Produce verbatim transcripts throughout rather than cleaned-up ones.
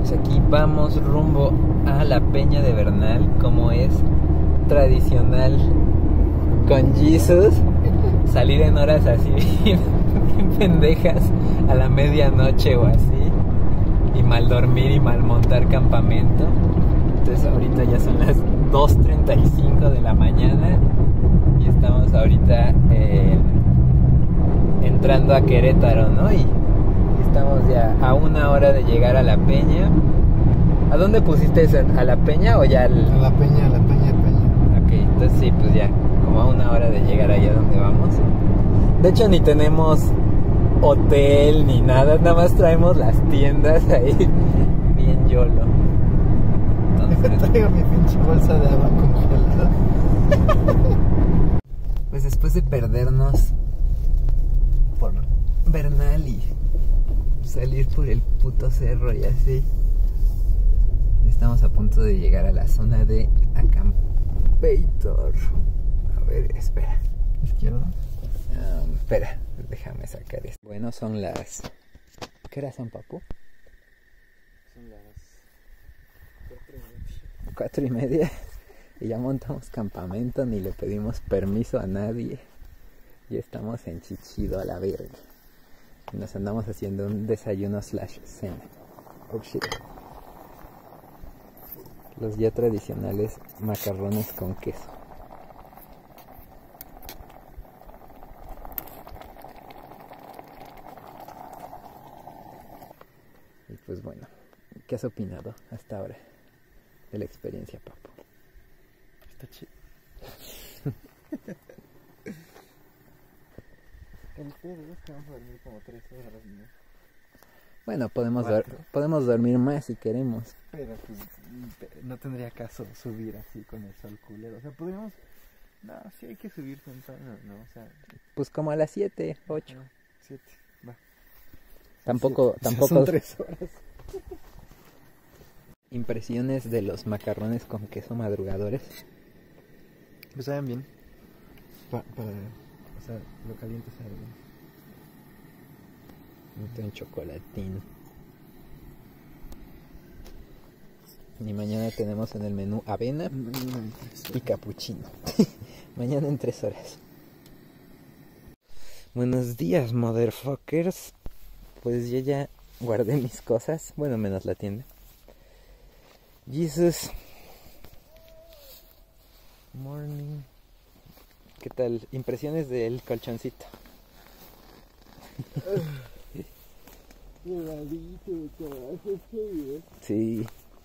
Pues aquí vamos rumbo a la Peña de Bernal, como es tradicional con Jesus, salir en horas así bien, bien pendejas a la medianoche o así, y mal dormir y mal montar campamento. Entonces ahorita ya son las dos treinta y cinco de la mañana y estamos ahorita eh, entrando a Querétaro, ¿no? Y estamos ya a una hora de llegar a la Peña. ¿A dónde pusiste eso? ¿A la Peña o ya al...? A la Peña, a la Peña, Peña. Ok, entonces sí, pues ya, como a una hora de llegar allá donde vamos. De hecho ni tenemos hotel ni nada, nada más traemos las tiendas ahí, bien yolo. Entonces... Traigo mi pinche bolsa de agua congelada. Pues después de perdernos por Bernal y salir por el puto cerro y así, estamos a punto de llegar a la zona de Acampator. A ver, espera. Izquierda. Um, espera, déjame sacar esto. Bueno, son las... ¿Qué horas son, papu? Son las cuatro y media. Cuatro y media. Y ya montamos campamento, ni le pedimos permiso a nadie. Y estamos en Chichido a la verga. Y nos andamos haciendo un desayuno slash cena. Oh shit. Los ya tradicionales macarrones con queso. Y pues bueno, ¿qué has opinado hasta ahora de la experiencia, papu? Está chido. El pedo es que vamos a dormir como tres horas, ¿no? Bueno, podemos, dor podemos dormir más si queremos. Pero pues no tendría caso subir así con el sol culero. O sea, podríamos... No, sí hay que subir temprano, ¿no? O sea... Pues como a las siete, ocho. siete, va. Tampoco, siete. tampoco... Son tres horas. Impresiones de los macarrones con queso madrugadores. Pues saben bien. Pa para... O sea, lo caliente sabe bien. En chocolatín. Y mañana tenemos en el menú avena y capuchino. Mañana en tres horas. Buenos días, motherfuckers. Pues yo ya guardé mis cosas. Bueno, menos la tienda. Jesus. Morning. ¿Qué tal? Impresiones del colchoncito. Sí.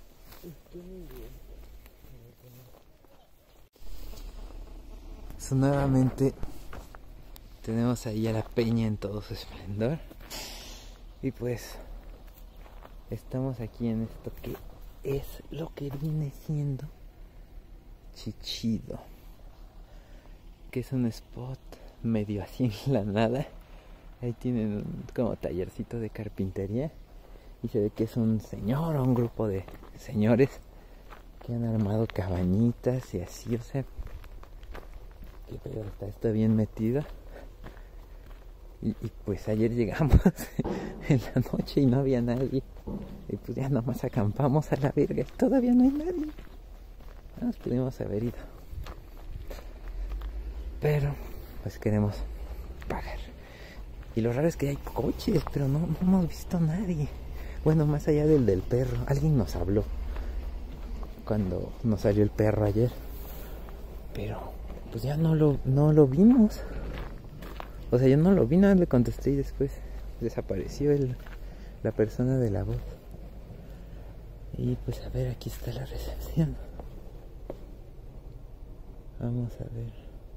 So, nuevamente tenemos ahí a la peña en todo su esplendor. Y pues estamos aquí en esto que es lo que viene siendo Chichido, que es un spot medio así en la nada. Ahí tienen un como tallercito de carpintería y se ve que es un señor o un grupo de señores que han armado cabañitas y así, o sea, qué pedo, está esto bien metido. Y, y pues ayer llegamos en la noche y no había nadie. Y pues ya nomás acampamos a la verga y todavía no hay nadie. No nos pudimos haber ido. Pero pues queremos pagar. Y lo raro es que hay coches, pero no, no hemos visto a nadie. Bueno, más allá del del perro. Alguien nos habló cuando nos salió el perro ayer. Pero pues ya no lo, no lo vimos. O sea, yo no lo vi, nada le contesté y después desapareció el, la persona de la voz. Y pues a ver, aquí está la recepción. Vamos a ver.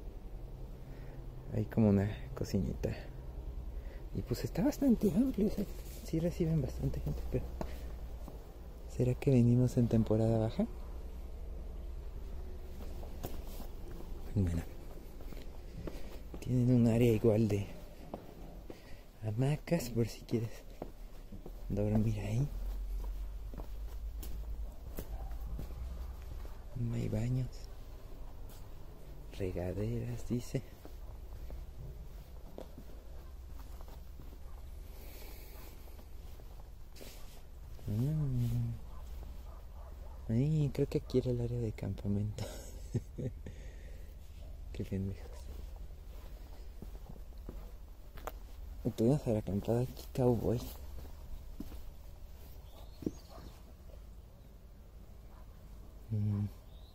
Hay como una cocinita. Y pues está bastante amplio, o sea, sí reciben bastante gente, pero ¿será que venimos en temporada baja? Bueno, tienen un área igual de hamacas por si quieres dormir ahí. No hay baños, regaderas, dice. Mm. Ay, creo que aquí era el área de campamento. Qué pendejos. Podemos haber acampado aquí, cowboy. Mm.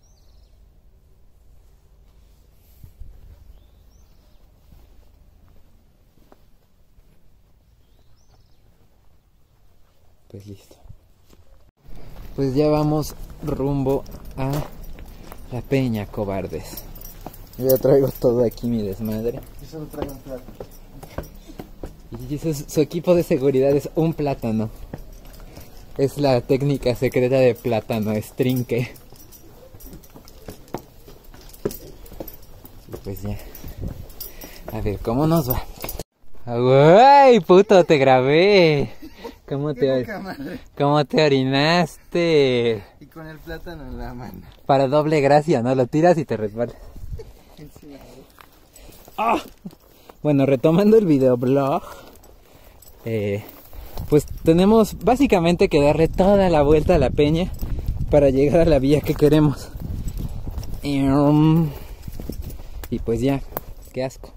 Pues listo. Pues ya vamos rumbo a la peña, cobardes. Yo ya traigo todo aquí, mi desmadre. Yo solo traigo un plato. Y su, su equipo de seguridad es un plátano. Es la técnica secreta de plátano, es trinque. Y pues ya. A ver, ¿cómo nos va? ¡Ay, puto, te grabé! ¿Cómo te, ¿Cómo te orinaste? Y con el plátano en la mano. Para doble gracia, ¿no? Lo tiras y te resbalas. ¡Ah! Bueno, retomando el videoblog, eh, pues tenemos básicamente que darle toda la vuelta a la peña para llegar a la vía que queremos. Y, um, y pues ya, qué asco.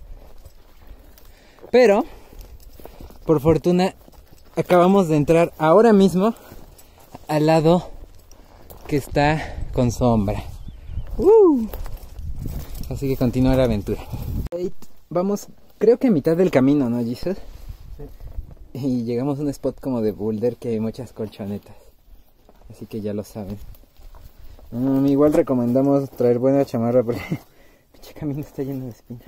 Pero, por fortuna, acabamos de entrar ahora mismo al lado que está con sombra. Uh, así que continúa la aventura. Vamos, creo que a mitad del camino, ¿no, Jesus? Sí. Y llegamos a un spot como de boulder que hay muchas colchonetas. Así que ya lo saben. Um, igual recomendamos traer buena chamarra porque el camino está lleno de espinas.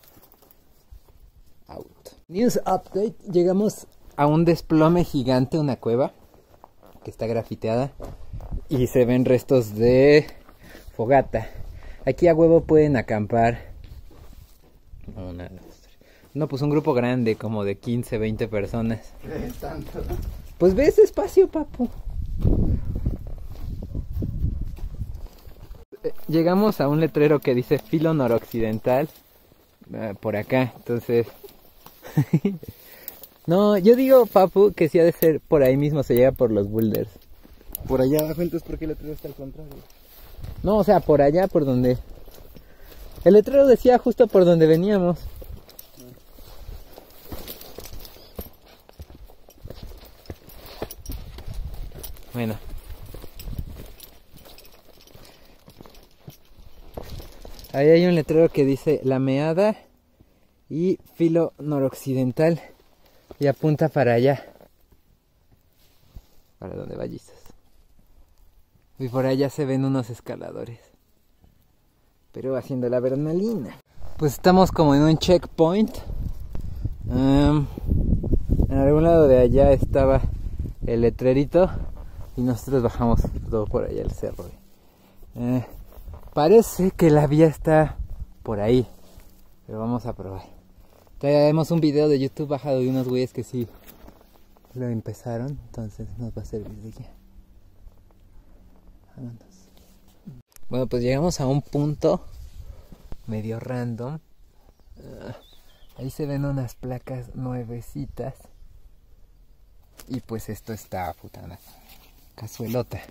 Out. News update. Llegamos a un desplome gigante, una cueva que está grafiteada y se ven restos de fogata. Aquí a huevo pueden acampar. Una, dos, tres. No, pues un grupo grande, como de quince, veinte personas. ¿Qué tanto? Pues ve ese espacio, papu. Llegamos a un letrero que dice filo noroccidental. Uh, por acá, entonces. No, yo digo, papu, que sí ha de ser por ahí mismo, se llega por los boulders. Por allá abajo, entonces, ¿por qué el letrero está al contrario? No, o sea, por allá, por donde... El letrero decía justo por donde veníamos. Bueno. Ahí hay un letrero que dice La Meada y filo noroccidental y apunta para allá. Para donde vayas. Y por allá se ven unos escaladores. Pero haciendo la adrenalina. Pues estamos como en un checkpoint. Um, en algún lado de allá estaba el letrerito. Y nosotros bajamos todo por allá el cerro. Eh, parece que la vía está por ahí. Pero vamos a probar. Traemos un video de YouTube bajado de unos güeyes que sí lo empezaron. Entonces nos va a servir de guía. Vámonos. Bueno, pues llegamos a un punto medio random. Uh, ahí se ven unas placas nuevecitas. Y pues esto está putana cazuelota.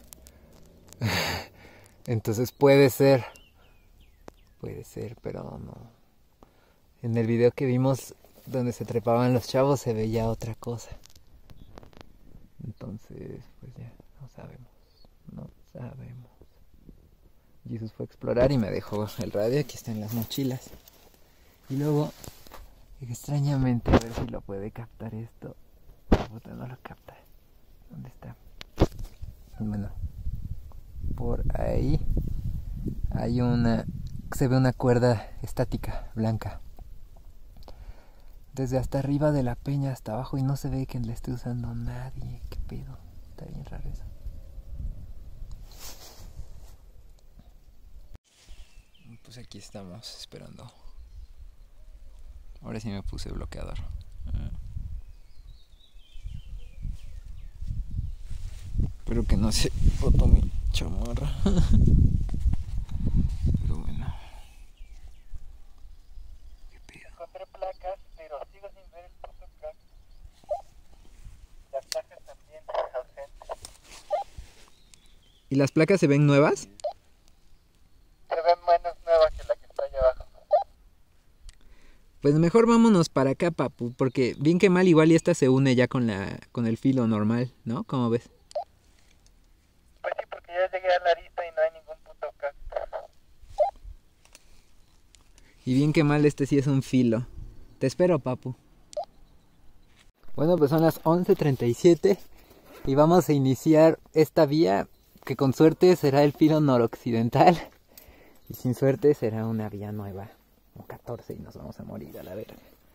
Entonces puede ser. Puede ser, pero no. En el video que vimos donde se trepaban los chavos se veía otra cosa. Entonces, pues ya, no sabemos. No sabemos. Jesus fue a explorar y me dejó el radio. Aquí está en las mochilas. Y luego, extrañamente, a ver si lo puede captar esto. La puta no lo capta. ¿Dónde está? Bueno, por ahí hay una... Se ve una cuerda estática, blanca. Desde hasta arriba de la peña hasta abajo y no se ve que le esté usando nadie. ¿Qué pedo? Está bien raro eso. Pues aquí estamos esperando. Ahora sí me puse bloqueador. Espero que no se roto mi chamarra. Pero bueno. ¿Qué pedo? Encontré placas, pero sigo sin ver el puto crack. Las placas también ausentes. ¿Y las placas se ven nuevas? Se ven menos nuevas que la que está allá abajo. Pues mejor vámonos para acá, papu, porque bien que mal igual y esta se une ya con la con el filo normal, ¿no? ¿Cómo ves? Pues sí, porque ya llegué a la arista y no hay ningún puto casco. Y bien que mal este sí es un filo. Te espero, papu. Bueno, pues son las once treinta y siete y vamos a iniciar esta vía que con suerte será el filo noroccidental y sin suerte será una vía nueva. Un catorce y nos vamos a morir a la verga.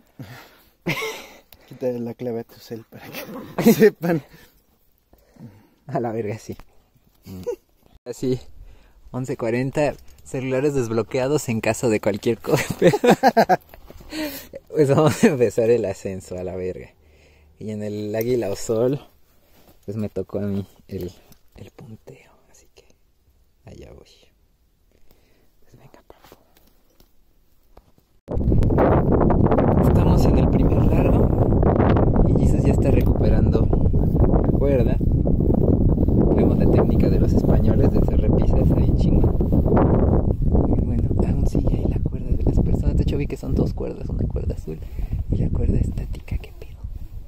Quítale la clave a tu cel para que sepan. A la verga, sí. Así, once cuarenta, celulares desbloqueados en caso de cualquier cosa. Pues vamos a empezar el ascenso a la verga. Y en el Águila o Sol, pues me tocó a mí el, el punteo. Así que allá voy. Pues venga, papu. Estamos en el primer largo y Jesus ya está recuperando la cuerda. Vemos la técnica de los españoles de hacer repisas ahí chingón. Y bueno, aún sigue ahí la cuerda de las personas. De hecho vi que son dos cuerdas, una cuerda azul y la cuerda estática que pido.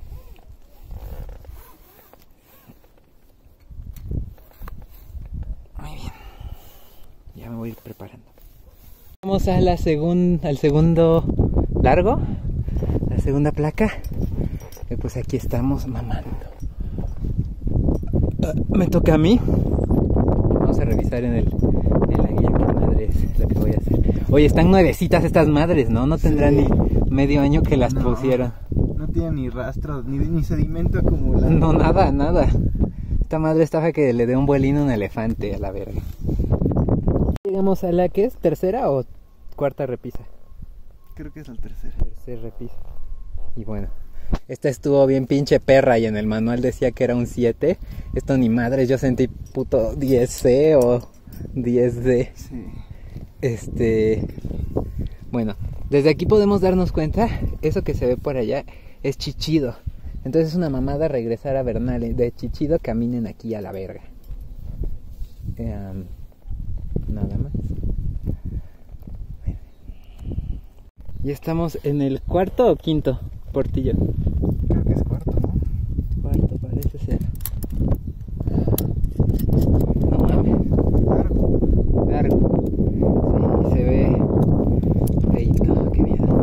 Muy bien. Ya me voy a ir preparando. Vamos a la segun, al segundo largo, la segunda placa. Y pues aquí estamos mamando. Uh, me toca a mí. Vamos a revisar en, el, en la guía qué madre es lo que voy a hacer. Oye, están nuevecitas estas madres, ¿no? No tendrán sí. ni medio año que las no, pusieron. No tienen ni rastro, ni, ni sedimento acumulado. No, nada, nada. Esta madre está que le dé un vuelino a un elefante a la verga. Llegamos a la que es tercera o cuarta repisa. Creo que es la tercera. Tercera repisa. Y bueno, esta estuvo bien pinche perra y en el manual decía que era un siete. Esto ni madre, yo sentí puto diez ce o diez de. Sí. Este... Bueno, desde aquí podemos darnos cuenta, eso que se ve por allá es Chichido. Entonces es una mamada regresar a Bernal. De Chichido caminen aquí a la verga. Um, nada más. Y estamos en el cuarto o quinto portillo. Creo que es cuarto, ¿no? Cuarto parece ser. No mames. Largo. Largo. Sí, se ve. Ay, no, qué miedo.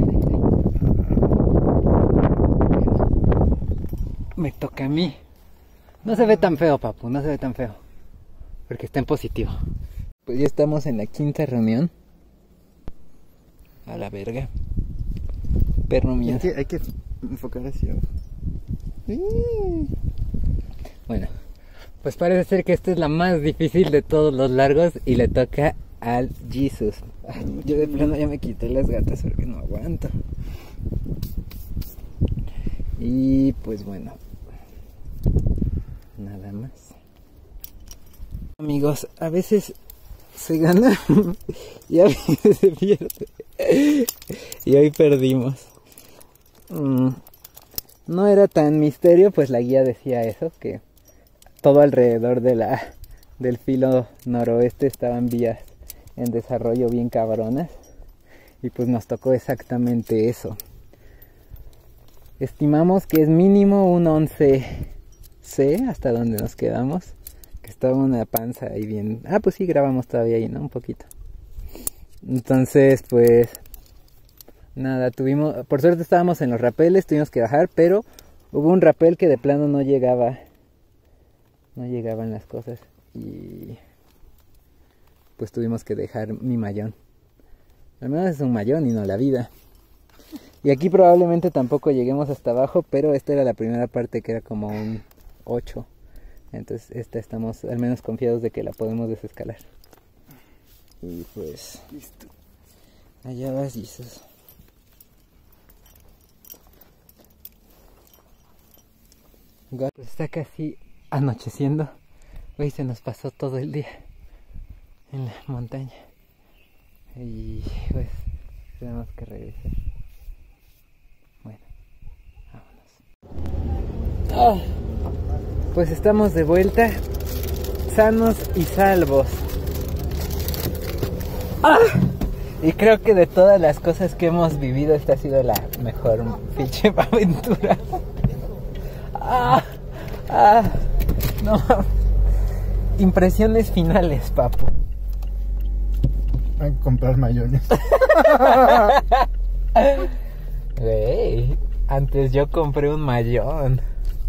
Me toca a mí. No se ve tan feo, papu, no se ve tan feo. Porque está en positivo. Pues ya estamos en la quinta reunión. A la verga. Perro mío. Hay que, hay que enfocar hacia abajo. Bueno, pues parece ser que esta es la más difícil de todos los largos y le toca al Jesus. Ay, yo de plano ya me quité las gatas porque no aguanto. Y pues bueno, nada más. Amigos, a veces se gana y a veces se pierde. Y hoy perdimos. Mm, no era tan misterio, pues la guía decía eso, que todo alrededor de la del filo noroeste estaban vías en desarrollo bien cabronas. Y pues nos tocó exactamente eso. Estimamos que es mínimo un once ce hasta donde nos quedamos. Que estaba una panza ahí bien... Ah, pues sí, grabamos todavía ahí, ¿no? Un poquito. Entonces, pues... Nada, tuvimos... Por suerte estábamos en los rapeles, tuvimos que bajar, pero... Hubo un rapel que de plano no llegaba. No llegaban las cosas. Y... Pues tuvimos que dejar mi mayón. Al menos es un mayón y no la vida. Y aquí probablemente tampoco lleguemos hasta abajo, pero esta era la primera parte que era como un ocho. Entonces esta estamos al menos confiados de que la podemos desescalar. Y pues... Listo. Allá vas, Jesus. Pues está casi anocheciendo. Hoy se nos pasó todo el día en la montaña. Y pues tenemos que regresar. Bueno, vámonos. Oh, pues estamos de vuelta. sanos y salvos. ¡Ah! Y creo que de todas las cosas que hemos vivido, esta ha sido la mejor pinche aventura. ¡Ah! ¡Ah! No. Impresiones finales, papu. Hay que comprar mayones. Güey, antes yo compré un mayón.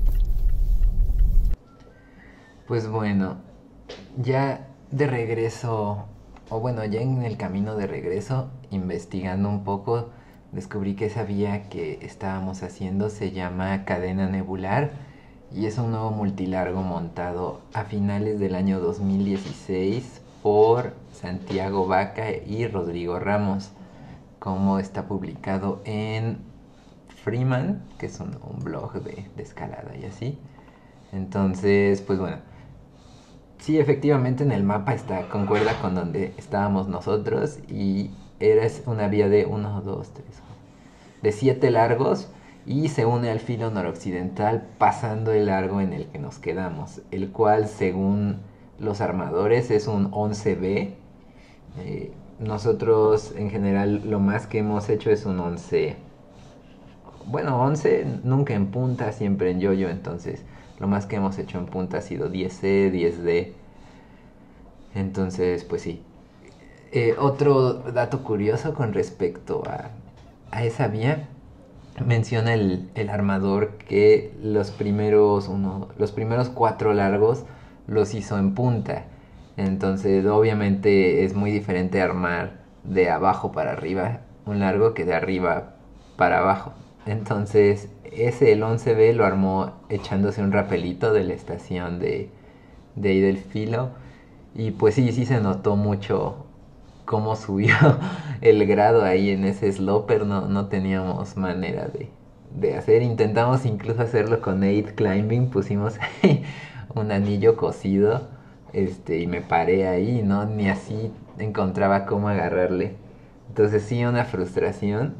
Pues bueno, ya de regreso, o bueno, ya en el camino de regreso, investigando un poco, descubrí que esa vía que estábamos haciendo se llama Cadena Nebular y es un nuevo multilargo montado a finales del año dos mil dieciséis por Santiago Vaca y Rodrigo Ramos, como está publicado en Freeman, que es un, un blog de, de escalada y así. Entonces, pues bueno, sí, efectivamente en el mapa está, concuerda con donde estábamos nosotros y era una vía de uno, dos, tres, de siete largos y se une al filo noroccidental pasando el largo en el que nos quedamos, el cual según los armadores es un once B. Eh, nosotros en general lo más que hemos hecho es un once, bueno, once nunca en punta, siempre en yoyo, entonces lo más que hemos hecho en punta ha sido diez C, diez D. Entonces, pues sí. Eh, otro dato curioso con respecto a, a esa vía, menciona el, el armador que los primeros, uno, los primeros cuatro largos los hizo en punta. Entonces, obviamente es muy diferente armar de abajo para arriba un largo que de arriba para abajo. Entonces, ese, el once B, lo armó echándose un rapelito de la estación de, de ahí del filo. Y pues sí, sí se notó mucho cómo subió el grado ahí en ese sloper. No, no teníamos manera de, de hacer. Intentamos incluso hacerlo con eight climbing. Pusimos ahí un anillo cosido. Este, y me paré ahí, ¿no? Ni así encontraba cómo agarrarle. Entonces sí, una frustración.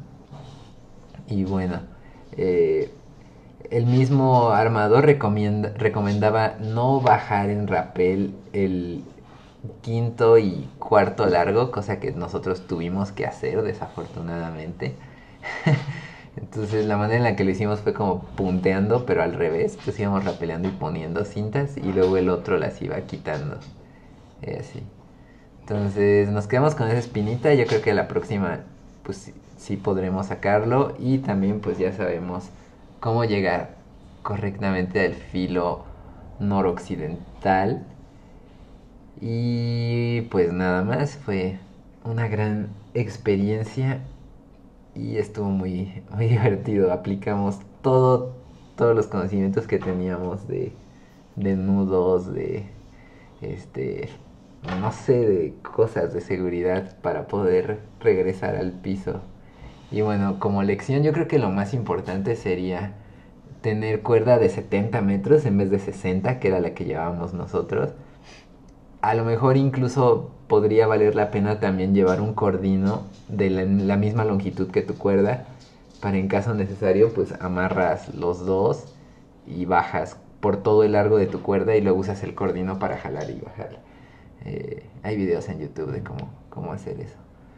Y bueno, eh, el mismo armador recomienda, recomendaba no bajar en rappel el quinto y cuarto largo, cosa que nosotros tuvimos que hacer desafortunadamente. Entonces la manera en la que lo hicimos fue como punteando, pero al revés, pues íbamos rapeleando y poniendo cintas y luego el otro las iba quitando. Y así. Entonces nos quedamos con esa espinita. Yo creo que la próxima pues sí, sí podremos sacarlo y también pues ya sabemos cómo llegar correctamente al filo noroccidental. Y pues nada más, fue una gran experiencia y estuvo muy, muy divertido. Aplicamos todo, todos los conocimientos que teníamos de, de nudos, de este, no sé, de cosas de seguridad para poder regresar al piso. Y bueno, como lección yo creo que lo más importante sería tener cuerda de setenta metros en vez de sesenta, que era la que llevábamos nosotros. A lo mejor incluso podría valer la pena también llevar un cordino de la, la misma longitud que tu cuerda, para en caso necesario pues amarras los dos y bajas por todo el largo de tu cuerda y luego usas el cordino para jalar y bajar. Eh, hay videos en YouTube de cómo, cómo hacer eso.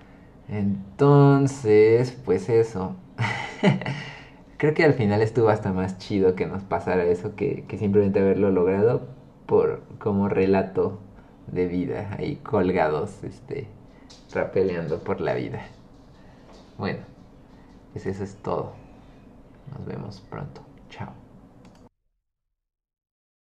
Entonces, pues eso. Creo que al final estuvo hasta más chido que nos pasara eso que, que simplemente haberlo logrado por como relato de vida, ahí colgados, este, rapeleando por la vida. Bueno, pues eso es todo. Nos vemos pronto. Chao.